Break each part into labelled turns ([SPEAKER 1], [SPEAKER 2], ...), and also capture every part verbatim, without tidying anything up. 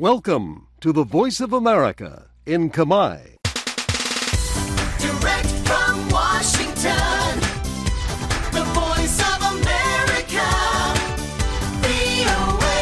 [SPEAKER 1] Welcome to the Voice of America in Khmer.
[SPEAKER 2] Direct from Washington, the Voice of America, វី អូ เอ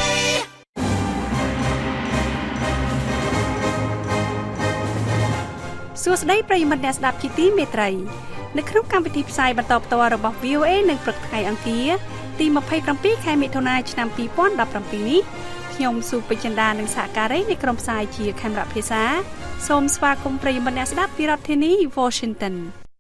[SPEAKER 3] សួស្តីប្រិយមិត្តអ្នកស្ដាប់ជាទីមេត្រីនៅក្នុងកម្មវិធីផ្សាយបន្តផ្ទាល់របស់ វី អូ เอ នៅព្រឹកថ្ងៃអង្គារទីยี่สิบเจ็ดខែមិថុនាឆ្នាំยี่สิบสิบเจ็ดនេះខ្ញុំសុពេជ្ជដានិងសហការីនៃក្រុមផ្សាយជាខេមរៈភាសាសូមស្វាគមន៍ប្រិយមិត្តអ្នកស្ដាប់ពីរដ្ឋធានី Washington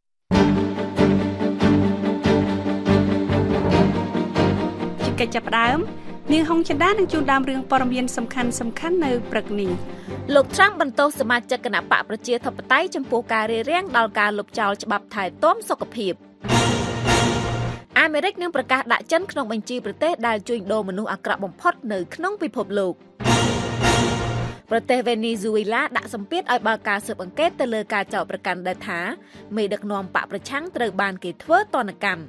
[SPEAKER 3] ជាកិច្ចចាប់ផ្ដើមនាងហុងចិន្តានឹងជូនដើមរឿងព័ត៌មានសំខាន់សំខាន់នៅព្រឹកនេះ
[SPEAKER 4] លោកត្រាំបន្ទោសសមាជិកគណៈបកប្រជាធិបតេយ្យចំពោះការរារាំងដល់ការលុបចោលច្បាប់ថែទាំសុខភាពអាមេរិកនឹងប្រកាសដាក់ចិនក្នុងបញ្ជីប្រទេសដែលជួញដូរមនុស្សអាក្រក់បំផុតនៅក្នុងពិភពលោកប្រទេសវេណេស៊ុយអេឡាដាក់សម្ពាធឲ្យបើកការស៊ើបអង្កេតទៅលើការចោទប្រកាន់ដែលថាមេដឹកនាំបកប្រឆាំងត្រូវបានគេធ្វើទណ្ឌកម្ម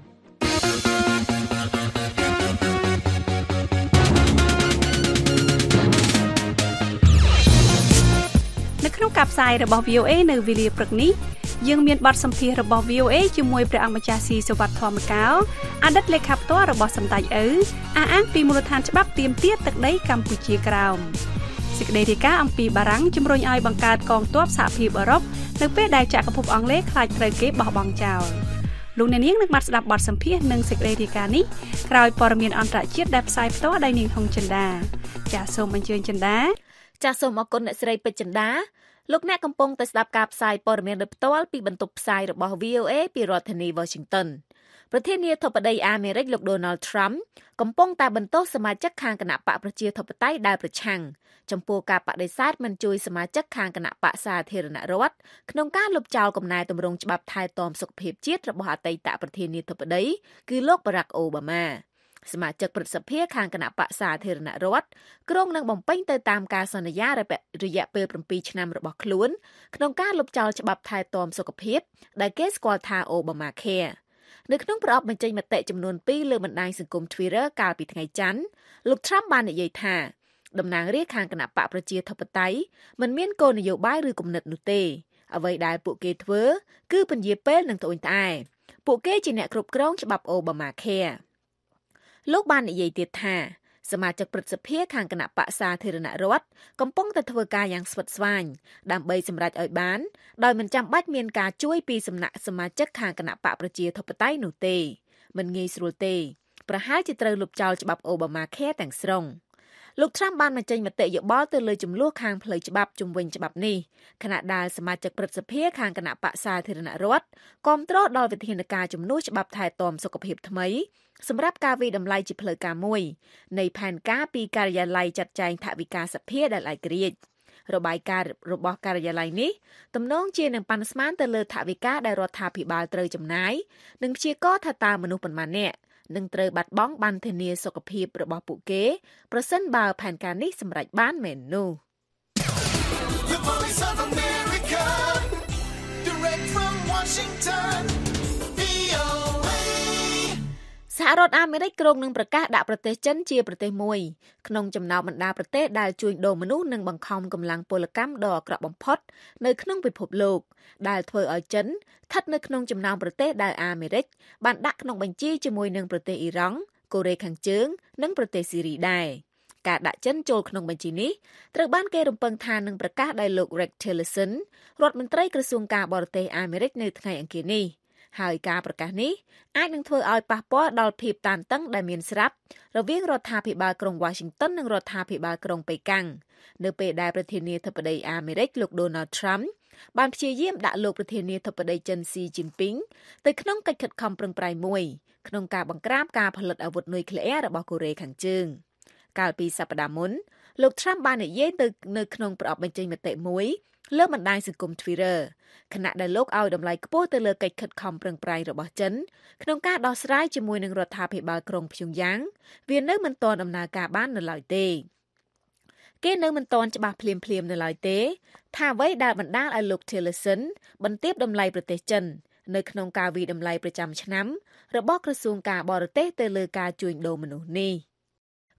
[SPEAKER 3] នៅក្នុងការផ្សាយរបស់ វី អូ เอ នៅវេលាព្រឹកនេះយើងមានបទសម្ភាសន៍របស់ វី អូ เอ ជាមួយព្រះអង្គម្ចាស់ស៊ីសុវត្ថិធម្មកោអតីតលេខាផ្ទាល់របស់សម្ដេចឪអះអាងពីមូលដ្ឋានច្បាប់ទាមទារទឹកដីកម្ពុជាក្រោមសេចក្តីរាយការណ៍អំពីបារាំងជំរុញឲ្យបង្កើតកងទ័ពសហភាពអឺរ៉ុបនៅពេលដែលចក្រភពអង់គ្លេសខ្លាចត្រូវគេបោះបង់ចោលលោកអ្នកនាងនឹងបានស្ដាប់បទសម្ភាសន៍និងសេចក្តីរាយការណ៍នេះក្រោយព័ត៌មានអន្តរជាតិដែលផ្សាយផ្ទាល់ដោយនាងហុងចិន្តាចាសសូមអញ្ជើញចិន្តា
[SPEAKER 4] ចាសសូមអរគុណអ្នកស្រីពេជ្រចិន្តាលោកអ្នកកំពុងតែស្ដាប់ការផ្សាយព័ត៌មានដោយផ្ទាល់ពីបន្ទប់ផ្សាយរបស់ វី អូ เอ ពីរដ្ឋធានី Washington ប្រធានាធិបតីអាមេរិកលោក Donald Trump កំពុងតែបន្ទោសសមាជិកខាងគណៈបកប្រជាធិបតេយ្យដែលប្រឆាំងចំពោះការបដិសេធមិនជួយសមាជិកខាងគណៈបកសាធារណរដ្ឋក្នុងការលុបចោលកំណែទម្រង់ច្បាប់ថែទាំសុខភាពជាតិរបស់អតីតប្រធានាធិបតីគឺលោក Barack Obamaសមាជិកព្រឹទ្ធសភាខាងគណៈបកសាធារណរដ្ឋក្រុងនឹងបំពេញទៅតាមការសន្យារយៈពេលเจ็ดឆ្នាំរបស់ខ្លួនក្នុងការលុបចោលច្បាប់ថែទាំសុខភាពដែលគេស្គាល់ថា Obamacare នៅក្នុងប្រអប់បញ្ចេញមតិចំនួនពីរលើបណ្ដាញសង្គម Twitter កាលពីថ្ងៃច័ន្ទលោក Trump បាននិយាយថាតំណាងរាស្ត្រខាងគណៈបកប្រជាធិបតេយ្យមិនមានគោលនយោបាយឬគំនិតនោះទេអ្វីដែលពួកគេធ្វើគឺពន្យាពេលនឹងត្អូញត្អែពួកគេជាអ្នកគ្រប់គ្រងច្បាប់ Obamacareលោកបាននិយាយទៀតថាសមាជិកព្រឹទ្ធសភាខាងគណៈបកសាធារណរដ្ឋកំពុងតែធ្វើការយ៉ាងស្វិតស្វាញដើម្បីសម្រេចឲ្យបានដោយមិនចាំបាច់មានការជួយពីសំណាក់សមាជិកខាងគណៈបកប្រជាធិបតេយ្យនោះទេមិនងាយស្រួលទេប្រហែលជាត្រូវលុបចោលច្បាប់ Obamacare ទាំងស្រុងលោក Trump បានបញ្ចេញមតិយោបល់ទៅលើចំនួនខាងផ្លូវច្បាប់ជំវិញច្បាប់នេះខណៈដែលសមាជិកព្រឹទ្ធសភាខាងគណៈបកសាធារណរដ្ឋគាំទ្រដល់វិធានការជំនួសច្បាប់ថែទាំសុខភាពថ្មីសម្រាប់ការវិតម្លៃជាផ្លូវការមួយនៃផែនការពីការិយាល័យចាត់ចែងថវិកាសភាដែលឯករាជ្យរបាយការណ៍របស់ការិយាល័យនេះទំនងជានឹងប៉ាន់ស្មានទៅលើថវិកាដែលរដ្ឋាភិបាលត្រូវចំណាយនិងព្យាករណ៍ថាតើមនុស្សប៉ុន្មាននាក់នឹងត្រូវបាត់បង់បានធានាសុខភាពរបស់ពួកគេប្រសិនបើផែនការនេះសម្រេចបានមែននោះ
[SPEAKER 2] The Voice of America, direct from Washington, វី អូ เอ
[SPEAKER 4] សហរដ្ឋអាមេរិកក្រុងនឹងប្រកាសដាក់ប្រទេសចិនជាប្រទេសមួយក្នុងចំណោមបណ្ដាប្រទេសដែលជួញដូរមនុស្សនិងបង្ខំកម្លាំងពលកម្មដ៏អាក្រក់បំផុតនៅក្នុងពិភពលោកដែលធ្វើឲ្យចិនស្ថិតនៅក្នុងចំណោមប្រទេសដែលអាមេរិកបានដាក់ក្នុងបញ្ជីជាមួយនឹងប្រទេសអ៊ីរ៉ង់កូរ៉េខាងជើងនិងប្រទេសស៊ីរីដែរការដាក់ចិនចូលក្នុងបញ្ជីនេះត្រូវបានគេរំពឹងថានឹងប្រកាសដោយលោក Rex Tillerson រដ្ឋមន្ត្រីក្រសួងការបរទេសអាមេរិកនៅថ្ងៃអង្គារនេះហើយការប្រកាសនេះអាចនឹងធ្វើឲ្យប៉ះពាល់ដល់ភាពតានតឹងដែលមានស្រាប់រវាងរដ្ឋាភិបាលក្រុង Washington និងរដ្ឋាភិបាលក្រុងប៉េកាំងនៅពេលដែលប្រធានាធិបតីអាមេរិកលោក Donald Trump បានព្យាយាមដាក់លោកប្រធានាធិបតីចិន Xi Jinping ទៅក្នុងកិច្ចខិតខំប្រឹងប្រែងមួយក្នុងការបង្ក្រាបការផលិតអាវុធនុយក្លេអ៊ែររបស់កូរ៉េខាងជើងកាលពីសប្តាហ៍មុនលោក Trump បាននិយាយទៅនៅក្នុងប្រអប់បញ្ចេញមតិមួយលើបណ្ដាញសង្គម Twitter ខណៈដែលលោកឲ្យតម្លៃខ្ពស់ទៅលើកិច្ចខិតខំប្រឹងប្រែងរបស់ចិនក្នុងការដោះស្រាយជាមួយនឹងរដ្ឋាភិបាលក្រុងព្យុងយ៉ាងវានៅមិនទាន់ដំណើរការបាននៅឡើយទេគេនៅមិនទាន់ច្បាស់ភ្លាមៗនៅឡើយទេថាអ្វីដែលបណ្ដាលឲ្យលោក Tillerson បន្ទាបតម្លៃប្រទេសចិននៅក្នុងការវិតម្លៃប្រចាំឆ្នាំរបស់ក្រសួងការបរទេសទៅលើការជួញដូរមនុស្សនេះ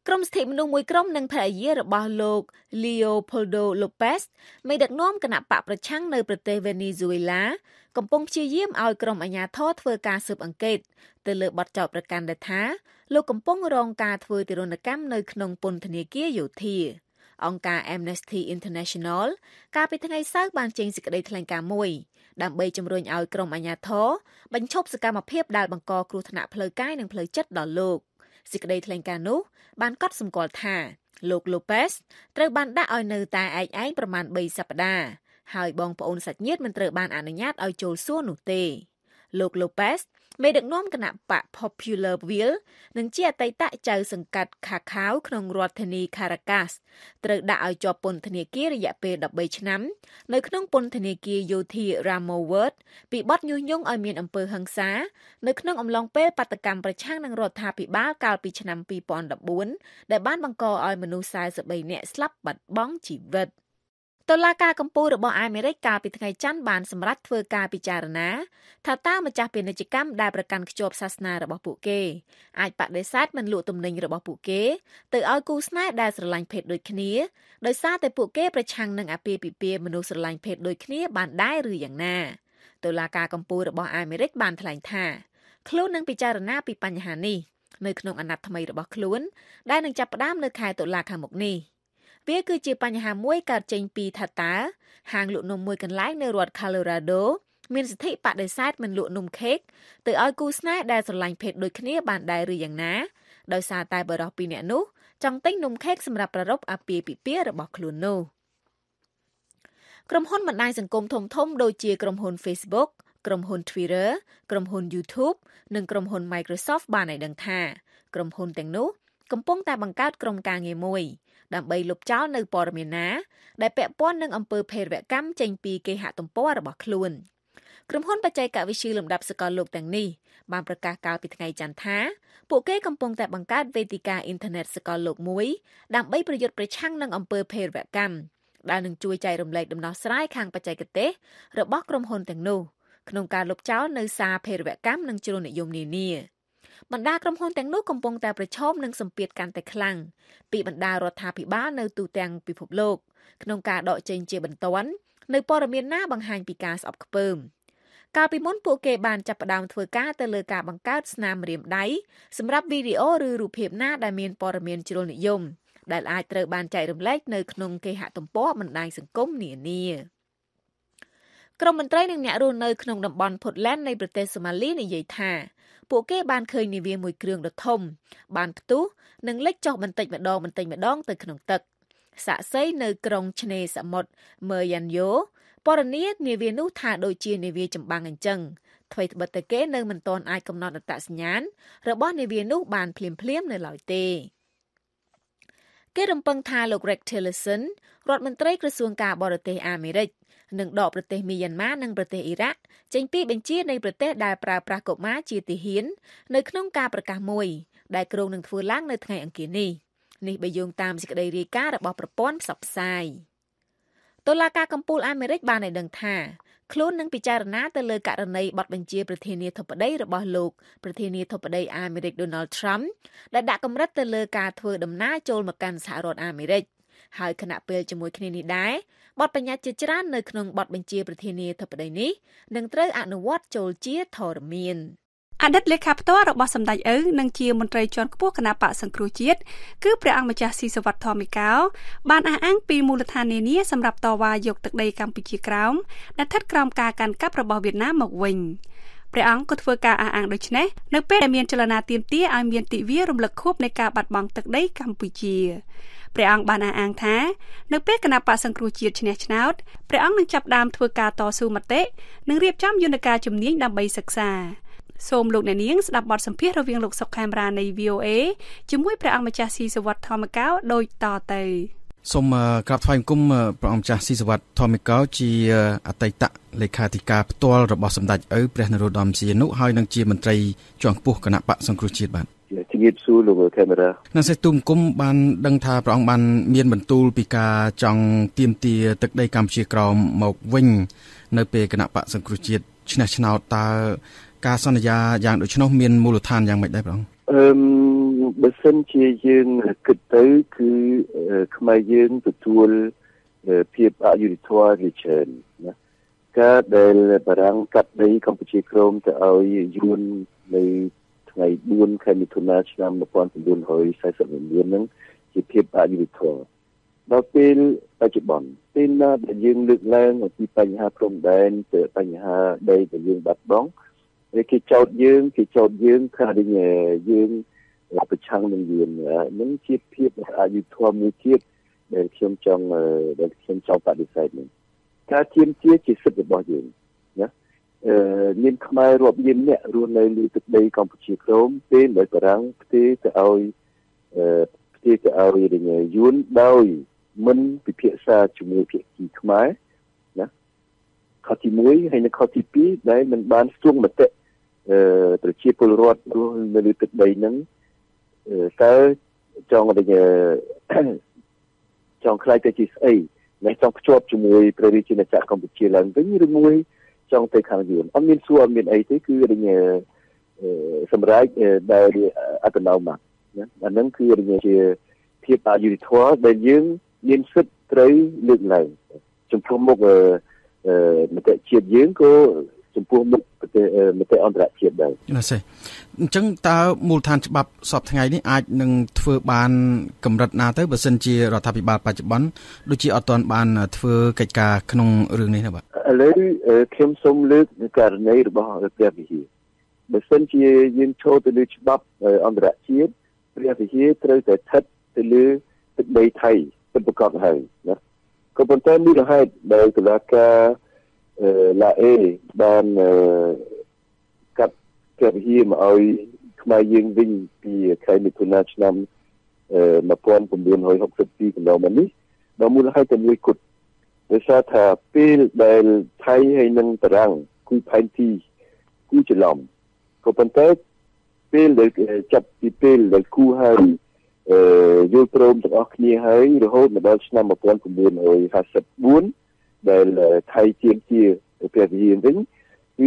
[SPEAKER 4] ក្រុមសិទ្ធិមនុស្សមួយក្រុមនិងភរិយារបស់លោក Leopoldo Lopez មេដឹកនាំគណៈបកប្រឆាំងនៅប្រទេសវេណេស៊ុយឡាកំពុងព្យាយាមឲ្យក្រុមអាជ្ញាធរធ្វើការស៊ើបអង្កេតទៅលើបទចោទប្រកាន់ដែលថាលោកកំពុងរងការធ្វើទារុណកម្មនៅក្នុងពន្ធនាគារយោធាអង្គការ Amnesty International កាលពីថ្ងៃសៅរ៍បានចេញសេចក្តីថ្លែងការណ៍មួយដើម្បីជំរុញឲ្យក្រុមអាជ្ញាធរបញ្ឈប់សកម្មភាពដែលបង្កគ្រោះថ្នាក់ផ្លូវកាយនិងផ្លូវចិត្តដល់លោកសេចក្តីថ្លែងការណ៍នោះបានកត់សម្គាល់ថាលោក Lopez ត្រូវបានដាក់ឲ្យនៅតែឯកឯងប្រមាណបីសប្តាហ៍ហើយបងប្អូនសាច់ញាតិមិនត្រូវបានអនុញ្ញាតឲ្យចូលសួរនោះទេលោក Lopez មេដឹកនាំគណៈបក Popular Will និងជាអតីតចៅសង្កាត់ Cacau ក្នុងរដ្ឋធានី Caracas ត្រូវដាក់ឲ្យជាប់ពន្ធនាគាររយៈពេលដប់បីឆ្នាំនៅក្នុងពន្ធនាគារយោធា Ramo Ward ពីបទញុះញង់ឲ្យមានអំពើហិង្សានៅក្នុងអំឡុងពេលបាតកម្មប្រឆាំងនឹងរដ្ឋាភិបាលកាលពីឆ្នាំពីរពាន់ដប់បួនដែលបានបង្កឲ្យមនុស្សសែនសិបបីនាក់ស្លាប់បាត់បង់ជីវិតតុលាការកំពូលរបស់អាមេរិកកាលពីថ្ងៃច័ន្ទបានសម្រេចធ្វើការពិចារណាថាតើម្ចាស់ពាណិជ្ជកម្មដែលប្រកាន់ខ្ជាប់សាសនារបស់ពួកគេអាចបដិសេធមិនលក់ទំនិញរបស់ពួកគេទៅឲ្យគូស្នេហ៍ដែលស្រឡាញ់ភេទដូចគ្នាដោយសារតែពួកគេប្រឆាំងនឹងអាពាហ៍ពិពាហ៍មនុស្សស្រឡាញ់ភេទដូចគ្នាបានដែរឬយ៉ាងណាតុលាការកំពូលរបស់អាមេរិកបានថ្លែងថាខ្លួននឹងពិចារណាពីបញ្ហានេះនៅក្នុងអាណត្តិថ្មីរបស់ខ្លួនដែលនឹងចាប់ផ្ដើមនៅខែតុលាខាងមុខនេះវាគឺជាបញ្ហាមួយកើតចេញពីថាតើហាងលក់នំមួយកន្លែងនៅរដ្ឋ Colorado មានសិទ្ធិបដិសេធមិនលក់នំខេកទៅឲ្យគូស្នេហ៍ដែលស្រឡាញ់ភេទដូចគ្នាបានដែរឬយ៉ាងណាដោយសារតែបរិសុទ្ធពីរនាក់នោះចង់ទិញនំខេកសម្រាប់ប្រារព្ធអាពាហ៍ពិពាហ៍របស់ខ្លួននោះក្រុមហ៊ុនបណ្ដាញសង្គមធំៗដូចជាក្រុមហ៊ុន Facebook ក្រុមហ៊ុន Twitter ក្រុមហ៊ុន YouTube និងក្រុមហ៊ុន Microsoft បានឲ្យដឹងថាក្រុមហ៊ុនទាំងនោះកំពុងតែបង្កើតក្រុមការងារមួយដើម្បីលុបចោលនៅព័ត៌មានណាដែលពាក់ព័ន្ធនឹងអំពើភេរវកម្មចេញពីគេហទំព័ររបស់ខ្លួនក្រុមហ៊ុនបច្ចេកវិទ្យាលំដាប់សកលលោកទាំងនេះបានប្រកាសកាលពីថ្ងៃច័ន្ទថាពួកគេកំពុងតែបង្កើតវេទិកាអ៊ីនធឺណិតសកលលោកមួយដើម្បីប្រយុទ្ធប្រឆាំងនឹងអំពើភេរវកម្មដែលនឹងជួយចែករំលែកដំណោះស្រាយខាងបច្ចេកទេសរបស់ក្រុមហ៊ុនទាំងនោះក្នុងការលុបចោលនៅសារភេរវកម្មនិងជ្រុលនិយមនានាបណ្ដាក្រុមហ៊ុនទាំងនោះកំពុងតែប្រឈមនឹងសម្ពាធកាន់តែខ្លាំងពីបណ្ដារដ្ឋាភិបាលនៅទូទាំងពិភពលោកក្នុងការដកចេញជាបន្ទាន់នៅព័ត៌មានណាបង្ហាញពីការស្អប់ខ្ពើមកាលពីមុនពួកគេបានចាប់ផ្ដើមធ្វើការទៅលើការបង្កើតស្នាមម្រាមដៃសម្រាប់វីដេអូឬរូបភាពណាដែលមានព័ត៌មានជ្រុលនិយមដែលអាចត្រូវបានចែករំលែកនៅក្នុងគេហទំព័របណ្ដាញសង្គមនានាក្រុមមន្ត្រីនិងអ្នករស់នៅក្នុងតំបន់ Puntland នៃប្រទេសសូម៉ាលីនិយាយថាពួកគេបានឃើញនាវាមួយគ្រឿងដ៏ធំបានផ្ទុះនិងលិចចុះបន្តិចម្ដងបន្តិចម្ដងទៅក្នុងទឹកសាក់សីនៅក្រុងឆ្នេរសមុទ្រ Meryanyo ពណ៌នានាវានោះថាដូចជានាវាចម្បាំងអញ្ចឹងថ្មីត្បិតតែគេនៅមិនទាន់អាចកំណត់អត្តសញ្ញាណរបស់នាវានោះបានភ្លាមៗនៅឡើយទេគេរំពឹងថាលោក Rex Tillerson រដ្ឋមន្ត្រីក្រសួងការបរទេសអាមេរិកនឹងដកប្រទេសមីយ៉ាន់ម៉ានិងប្រទេសអ៊ីរ៉ាក់ចេញពីបញ្ជានៃប្រទេសដែលប្រើប្រាស់កុមារជាទាហាននៅក្នុងការប្រកាសមួយដែលគ្រោងនឹងធ្វើឡើងនៅថ្ងៃអង្គារនេះនេះបើយោងតាមសេចក្តីរាយការណ៍របស់ប្រព័ន្ធផ្សព្វផ្សាយតុលាការកំពូលអាមេរិកបានឲ្យដឹងថាខ្លួននឹងពិចារណាទៅលើករណីបទបញ្ជាប្រធានាធិបតីរបស់លោកប្រធានាធិបតីអាមេរិក Donald Trump ដែលដាក់កម្រិតទៅលើការធ្វើដំណើរចូលមកកាន់សហរដ្ឋអាមេរិកហើយខណៈពេលជាមួយគ្នានេះដែរបទបញ្ញត្តិជាច្រើននៅក្នុងបទបញ្ជាប្រធានាធិបតីនេះនឹងត្រូវអនុវត្តចូលជាធរមាន
[SPEAKER 3] អតីតលេខាផ្ទាល់របស់សម្ដេចឪនិងជាមន្ត្រីជាន់ខ្ពស់គណៈបកសង្គ្រោះជាតិគឺព្រះអង្គម្ចាស់ស៊ីសុវត្ថិ ធម្មកោបានអះអាងពីមូលដ្ឋាននានាសម្រាប់តវ៉ាយកទឹកដីកម្ពុជាក្រោមដែលស្ថិតក្រោមការកាន់កាប់របស់វៀតណាមមកវិញព្រះអង្គក៏ធ្វើការអះអាងដូចនេះនៅពេលដែលមានចលនាទាមទារឲ្យមានទិវារំលឹកខួបនៃការបាត់បង់ទឹកដីកម្ពុជាព្រះអង្គបានអះអាងថានៅពេលគណៈបក្សសង្គ្រោះជាតិឈ្នះឆ្នោតព្រះអង្គនឹងចាប់ផ្ដើមធ្វើការតស៊ូមតិនិងរៀបចំយន្តការជំនាញដើម្បីសិក្សាសូមលោកអ្នកនាងស្ដាប់បទសម្ភាសន៍រវាងលោកសុកខេមរានៃ វី អូ អេ ជាមួយព្រះអង្គម្ចាស់ស៊ីសុវត្ថិ ធម្មកោដូចតទៅ
[SPEAKER 5] សូមក្រាបថ្វាយបង្គំព្រះអង្គម្ចាស់ស៊ីសុវត្ថិ ធម្មកោជាអតីតលេខាធិការផ្ទាល់របស់សម្ដេចឪព្រះនរោត្តមសីហនុហើយនឹងជាមន្ត្រីជាន់ខ្ពស់គណៈបក្សសង្គ្រោះជាតិបាទ
[SPEAKER 6] ជំរាបសួរលោកកាមេរ៉ា
[SPEAKER 5] នៅសេទុំគុំបានដឹងថាព្រះអង្គបានមានបន្ទូលពីការចង់ទាមទារទឹកដីកម្ពុជាក្រោមមកវិញនៅពេលគណៈបក្សសង្គ្រោះជាតិឈ្នះឆ្នោតតើការសន្យាយ៉ាងដូច្នោះមានមូលដ្ឋានយ៉ាងម៉េចដែរព្រះអង្គ
[SPEAKER 6] អឺបើសិនជាយើងគិតទៅគឺខ្មែរយើងទទួលភាពអយុត្តិធម៌ជាច្រើនណាការដែលបារាំងកាត់ដីកម្ពុជាក្រោមទៅឲ្យយួននៅថ្ងៃបួនខែមិថុនាឆ្នាំmột nghìn chín trăm bốn mươiហ្នឹងជាភាពអយុត្តិធម៌ដល់ពេលបច្ចុប្បន្នពេលណាដែលយើងលើកឡើងអំពីបញ្ហាព្រំដែនទៅបញ្ហាដីដែលយើងបាត់បង់គេចោទយើងគេចោទយើងថាយើងប្រឆាំងនឹងយួននឹងជាភាពអយុត្តិធម៌មួយទៀតដែលខ្ញុំចង់ដែលខ្ញុំចង់បដិសេធនេះការទាមទារជាសិទ្ធិរបស់យើងណាអឺមានខ្មែររាប់លានអ្នករស់នៅលើទឹកដីកម្ពុជាក្រោមពេលដែលបារាំងផ្ទេរទៅឲ្យអឺផ្ទេរទៅឲ្យយួនដោយមិនពិភាក្សាជាមួយភាគីខ្មែរណាខុសទីមួយហើយនៅខុសទីពីរដែលមិនបានស្ទង់មតិអឺប្រជាពលរដ្ឋរស់នៅលើទឹកដីហ្នឹងតើចង់តែចង់ខ្លាយទៅជាស្អីមិនចង់ភ្ជាប់ជាមួយព្រះរាជាណាចក្រកម្ពុជាឡើងវិញឬមួយចង់ទៅខាងយួនអត់មានសួរអត់មានអីទេគឺសម្រាប់ដែលអត្តនោម័តណាអាហ្នឹងគឺជាភាពអយុត្តិធម៌ដែលយើងមានសិទ្ធិត្រូវលើកឡើងចំពោះមុខមតិជាតិយើងក៏ចំពោះមុខមតិអន្តរជាតិដែរណាសេ
[SPEAKER 5] អញ្ចឹងតើមូលដ្ឋានច្បាប់សពថ្ងៃនេះអាចនឹងធ្វើបានកម្រិតណាទៅបើសិនជារដ្ឋាភិបាលបច្ចុប្បន្នដូចជាអត់ទាន់បានធ្វើកិច្ចការក្នុងរឿងនេះណាបាទ
[SPEAKER 6] ឥឡូវខ្ញុំសូមលើកករណីរបស់ព្រះវិហារបើសិនជាយើងចូលទៅលើច្បាប់អន្តរជាតិព្រះវិហារត្រូវតែស្ថិតទៅលើទឹកដីថៃពិតប្រាកដហើយណាក៏ប៉ុន្តែមូលហេតុដែលតុលាការឡាអេបានកាត់ព្រះវិហារមកឲ្យខ្មែរយើងវិញពីខែមិថុនាឆ្នាំmột nghìn chín trăm sáu mươi haiកន្លងមកនេះដល់មូលហេតុតែមួយគត់ដោយសារថាពេលដែលថៃហើយនឹងបារាំងគូផែនទីគូច្រឡំក៏ប៉ុន្តែពេលដែលចាប់ពីពេលដែលគូហើយយល់ព្រមទាំងអស់គ្នាហើយរហូតមកដល់ឆ្នាំmột nghìn chín trămห้าสิบbốnដែលថៃទាមទារព្រះវិហារវិញគឺ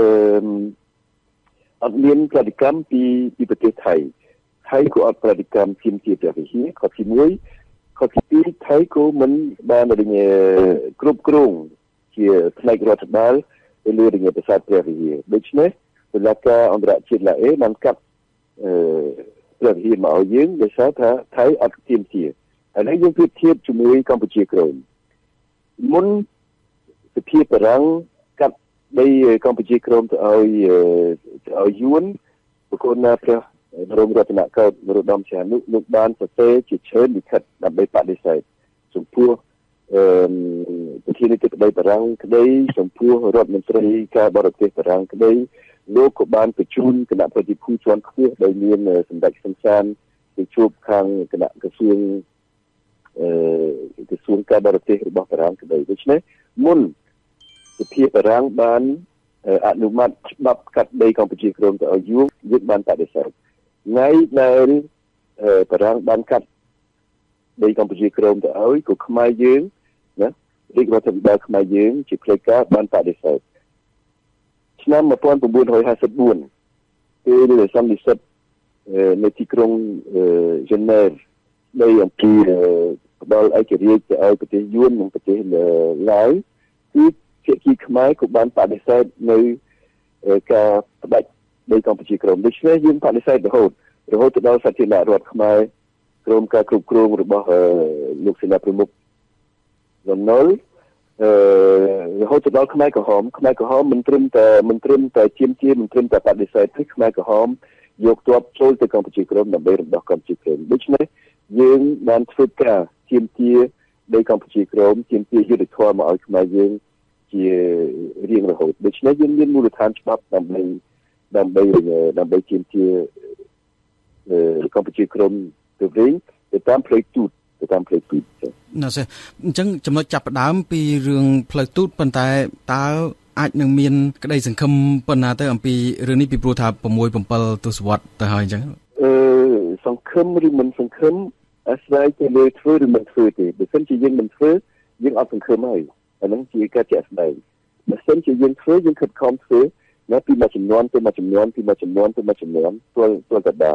[SPEAKER 6] អត់មានប្រតិកម្មពីពីប្រទេសថៃថៃក៏អត់ប្រតិកម្មទាមទារព្រះវិហារខុសទីមួយខុសទីពីរថៃក៏មិនបានគ្រប់គ្រងជាផ្នែករដ្ឋបាលទៅលើរញប្រាសាទព្រះវិហារដូច្នេះតុលាការអន្តរជាតិឡាអេបានកាត់អឺព្រះវិហារមកឲ្យយើងដោយសារថាថៃអត់ទាមទារហើយនេះយើងប្រៀបធៀបជាមួយកម្ពុជាក្រោមមុនសភាបារាំងកាត់ដីកម្ពុជាក្រោមទៅឲ្យទៅឲ្យយួនបកូនណាព្រះបរមរតនកោដ្ឋនរោត្តមសីហនុលោកបានសរសេរជាច្រើនលិខិតដើម្បីបដិសេធចំពោះអឺប្រធានាធិបតីបារាំងក្តីចំពោះរដ្ឋមន្ត្រីការបរទេសបារាំងក្តីលោកក៏បានបញ្ជូនគណៈប្រតិភូជាន់ខ្ពស់ដោយមានសម្ដេចសំសានទៅជួបខាងគណៈក្រសួងអឺក្រសួងការបរទេសរបស់បារាំងក្តីដូច្នេះមុនសភាបារាំងបានអនុម័តច្បាប់កាត់ដីកម្ពុជាក្រោមទៅឲ្យយួនយើងបានបដិសេធថ្ងៃដែលបារាំងបានកាត់ដីកម្ពុជាក្រោមទៅឲ្យក៏ខ្មែរយើងណារាជរដ្ឋាភិបាលខ្មែរយើងជាផ្លូវការបានបដិសេធឆ្នាំmột nghìn chín trămห้าสิบbốnពេលសន្និសីទនៅទីក្រុងហ្សឺណែវដីអំពីផ្ដល់ឯករាជ្យទៅឲ្យប្រទេសយួននិងប្រទេសឡាវគឺភាគីខ្មែរក៏បានបដិសេធនៅការផ្ដាច់ដីកម្ពុជាក្រោមដូច្នេះយើងបដិសេធរហូតរហូតទៅដល់សាធារណរដ្ឋខ្មែរក្រោមការគ្រប់គ្រងរបស់លោកសេនាប្រមុខលន់នល់អឺរហូតទៅដល់ខ្មែរក្រហមខ្មែរក្រហមមិនត្រឹមតែមិនត្រឹមតែជាមជាមិនត្រឹមតែបដិសេធទេខ្មែរក្រហមយកទ័ពចូលទៅកម្ពុជាក្រោមដើម្បីរំដោះកម្ពុជាក្រោមដូច្នេះយើងបានធ្វើការជាមជាដីកម្ពុជាក្រោមជាមជាយុទ្ធធម៌មកឲ្យខ្មែរយើងជារៀងរហូតដូច្នេះយើងមានមូលដ្ឋានច្បាប់ដើម្បីដើម្បីដើម្បីជាមជាកម្ពុជាក្រោមទៅវិញទៅតាមផ្លូវទូតទៅតាមផ្លូវទូត
[SPEAKER 5] ណាស់អញ្ចឹងចំណុចចាប់ផ្ដើមពីរឿងផ្លូវទូតប៉ុន្តែតើអាចនឹងមានក្តីសង្ឃឹមប៉ុណ្ណាទៅអំពីរឿងនេះពីព្រោះថា6 7ទសវត្សរ៍ទៅហើយអញ្ចឹង
[SPEAKER 6] អឺសង្ឃឹមឬមិនសង្ឃឹមអាស្រ័យទៅលើធ្វើឬមិនធ្វើទេបើមិនជាយើងមិនធ្វើយើងអត់សង្ឃឹមហើយអានឹងជាការជាក់ស្ដែងបើមិនជាយើងធ្វើយើងខិតខំធ្វើណាពីមួយចំនួនទៅមួយចំនួនពីមួយចំនួនទៅមួយចំនួនទល់ទល់តែបាន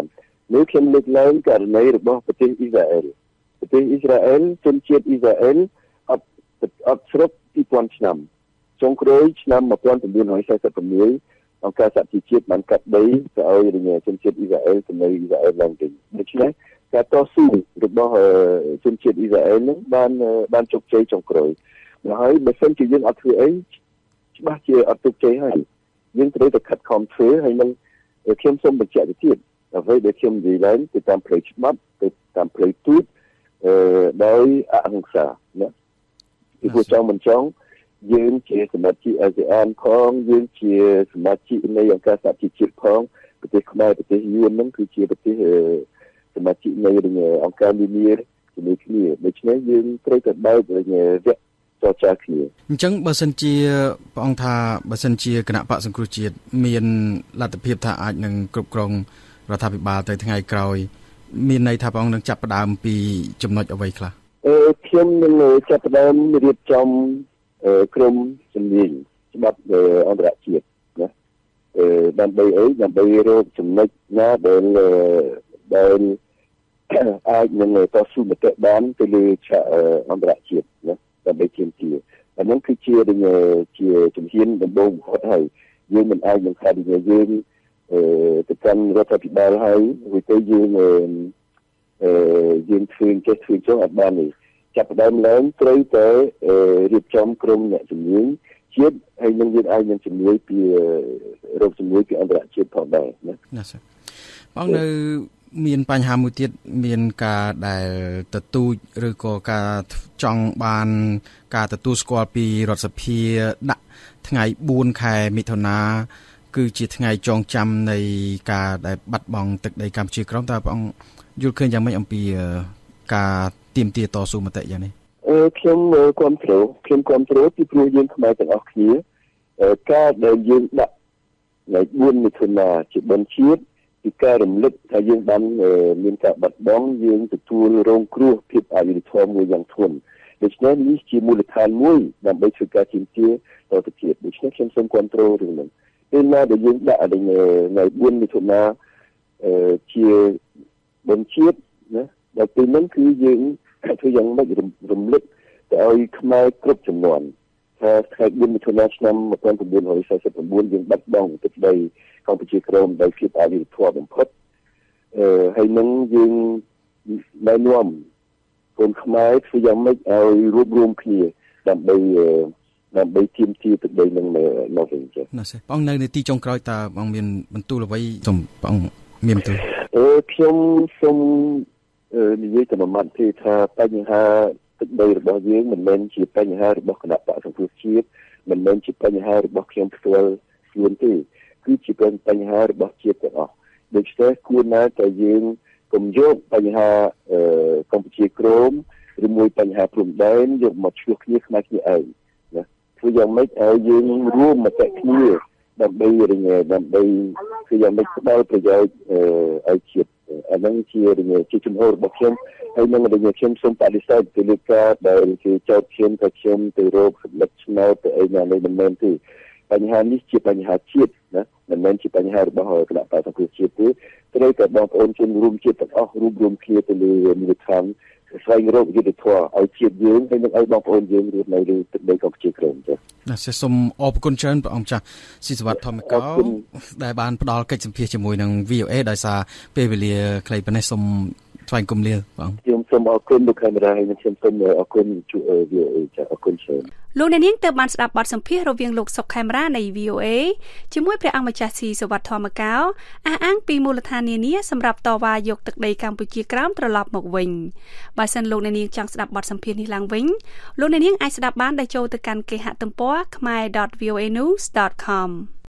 [SPEAKER 6] nếuខ្ញុំលើកឡើងករណីរបស់ប្រទេសអ៊ីស្រាអែលប្រទេសអ៊ីស្រាអែលជនជាតិអ៊ីស្រាអែលអត់អត់ស្រុកពីរពាន់ឆ្នាំចុងក្រោយឆ្នាំnineteen forty-sixអង្គការសហជីវជាតិបានកាត់ដីទៅឲ្យជនជាតិអ៊ីស្រាអែលទៅនៅអ៊ីស្រាអែលឡើងវិញដូច្នេះការតស៊ូរបស់ជនជាតិអ៊ីស្រាអែលនឹងបានបានជោគជ័យចុងក្រោយហើយបើសិនជាយើងអត់ធ្វើអីច្បាស់ជាអត់ជោគជ័យហើយយើងត្រូវតែខិតខំធ្វើហើយនឹងខ្ញុំសូមបញ្ជាក់ទៅទៀតអ្វីដែលខ្ញុំនិយាយឡើងគឺតាមផ្លូវច្បាប់ទៅតាមផ្លូវទូតអឺដោយអហិង្សាណាពីព្រោះចង់មិនចង់យើងជាសមាជិកអាស៊ានផងយើងជាសមាជិកនៃអង្គការសហជីវជាតិផងប្រទេសខ្មែរប្រទេសយួនហ្នឹងគឺជាប្រទេសសមាជិកនៃអង្គការនានាជាមួយគ្នាដូច្នេះយើងត្រូវតែបើកវគ្គចរចាគ្នា
[SPEAKER 5] អញ្ចឹងបើសិនជាព្រះអង្គថាបើសិនជាគណៈបកសង្គ្រោះជាតិមានលទ្ធភាពថាអាចនឹងគ្រប់គ្រងរដ្ឋាភិបាលទៅថ្ងៃក្រោយមានន័យថាព្រះអង្គនឹងចាប់ផ្ដើមពីចំណុចអ្វីខ្លះ
[SPEAKER 6] អឺខ្ញុំនឹងចាប់ផ្ដើមរៀបចំក្រុមជំនាញច្បាប់អន្តរជាតិណាអឺដើម្បីអីដើម្បីរកចំណុចណាដែលដែលអាចនឹងតស៊ូមតិបានទៅលើឆាកអន្តរជាតិណាដើម្បីទាមទារអាហ្នឹងគឺជាជាជំហានដំបូងបំផុតហើយយើងមិនអាចនឹងថាយើងអឺទៅកាន់រដ្ឋាភិបាលហើយវាទៅយើងអឺយើងធ្វើចេះធ្វើចុះអត់បានទេចាប់ផ្ដើមឡើងត្រូវតែរៀបចំក្រុមអ្នកជំនាញជាតិហើយនឹងយើងអាចនឹងជំនួយពីរកជំនួយពីអន្តរជាតិផងដែរណា
[SPEAKER 5] ណាសបងនៅមានបញ្ហាមួយទៀតមានការដែលទទូចឬក៏ការចង់បានការទទួលស្គាល់ពីរដ្ឋសភាដាក់ថ្ងៃfourខែមិថុនាគឺជាថ្ងៃចងចាំនៃការដែលបាត់បង់ទឹកដីកម្ពុជាក្រោមតើបងយល់ឃើញយ៉ាងម៉េចអំពីការទាមទារតស៊ូមតិយ៉ាងនេះ
[SPEAKER 6] អឺខ្ញុំគ្រប់គ្រងខ្ញុំគ្រប់គ្រងពីព្រោះយើងខ្មែរទាំងអស់គ្នាការដែលយើងដាក់ថ្ងៃfourមិថុនាជាបុណ្យជាតិពីការរំលឹកថាយើងបានមានការបាត់បង់យើងទទួលរងគ្រោះភាពអយុត្តិធម៌មួយយ៉ាងធ្ងន់ដូច្នេះនេះជាមូលដ្ឋានមួយដើម្បីធ្វើការទាមទារតទៅទៀតដូច្នេះខ្ញុំសូមគ្រប់គ្រងរឿងនេះពេលណាដែលយើងដាក់ថ្ងៃfourមិថុនាជាបុណ្យជាតិណាដល់ពេលហ្នឹងគឺយើងធ្វើយ៉ាងម៉េចរំលឹកទៅឲ្យខ្មែរគ្រប់ចំនួនថាថ្ងៃfourមិថុនាឆ្នាំnineteen forty-nineយើងបាត់បង់ទឹកដីកម្ពុជាក្រោមដោយភាពអយុត្តិធម៌បំផុតអឺហើយនឹងយើងណែនាំកូនខ្មែរធ្វើយ៉ាងម៉េចឲ្យរួបរวมគ្នាដើម្បីដើម្បីទាមទារទឹកដីនឹងមកវិញចា៎
[SPEAKER 5] ណាស់បងនៅในទីចុងក្រោយតើបងមានបន្ទូលអ្វីសូមបងមានបន្ទូល
[SPEAKER 6] អឺខ្ញុំសូមនិយាយទៅមួយម៉ាត់ទេថាបញ្ហាទឹកដីរបស់យើងមិនមែនជាបញ្ហារបស់គណៈបកសង្គ្រោះជាតិមិនមែនជាបញ្ហារបស់ខ្ញុំផ្ទាល់ខ្លួនទេគឺជាបញ្ហារបស់ជាតិទាំងអស់ដូច្នេះគួរណាតែយើងកុំយកបញ្ហាកម្ពុជាក្រោមឬមួយបញ្ហាព្រំដែនយកមកឆ្លោះគ្នាខ្មែរគ្នាឯងណាធ្វើយ៉ាងម៉េចឲ្យយើងរួមមតិគ្នាដើម្បីរញ៉េដើម្បីគឺយ៉ាងម៉េចផ្ដល់ប្រយោជន៍ឲ្យជាតិអានឹងជាជាជំហររបស់ខ្ញុំហើយនឹងរញ៉េខ្ញុំសូមបដិសេធទៅលើការដែលគេចោទខ្ញុំថាខ្ញុំទៅរកសម្លឹកឆ្នោតទៅអីណានេះមិនមែនទេបញ្ហានេះជាបញ្ហាជាតិណាមិនមែនជាបញ្ហារបស់គណៈបកសង្គ្រោះជាតិទេត្រូវតែបងប្អូនជនរួមជាតិទាំងអស់រួមរួមគ្នាទៅលើមូលដ្ឋានស្វែងរកយុទ្ធធម៌ឲ្យជាតិយើងហើយនឹងឲ្យបងប្អូនយើងរស់នៅលើទឹកដីកម្ពុជាក្រោមចា៎
[SPEAKER 5] ណាសូមអរគុណច្រើនព្រះអង្គចាស់ស៊ីសវត្ថធម្មកោដែលបានផ្ដល់កិច្ចសម្ភាសជាមួយនឹង V O A ដោយសារពេលវេលាខ្លីប៉ុណ្ណេះសូមថ្លែងគំលាបង
[SPEAKER 6] ខ្ញុំសូមអរគុណលោកកាមេរ៉ាហើយខ្ញុំសូមអរគុណជួ V O A ចា៎អរគុណច្រើន
[SPEAKER 3] លោកអ្នកនាងទើបបានស្ដាប់បទសម្ភាសន៍រវាងលោកសុកខេមរានៃ V O A ជាមួយព្រះអង្គម្ចាស់ស៊ីសវត្ថធម្មកោអះអាងពីមូលដ្ឋាននានាសម្រាប់តវ៉ាយកទឹកដីកម្ពុជាក្រោមត្រឡប់មកវិញបើសិនលោកអ្នកនាងចង់ស្ដាប់បទសម្ភាសន៍នេះឡើងវិញលោកអ្នកនាងអាចស្ដាប់បានដោយចូលទៅកាន់គេហទំព័រ khmer dot voanews dot com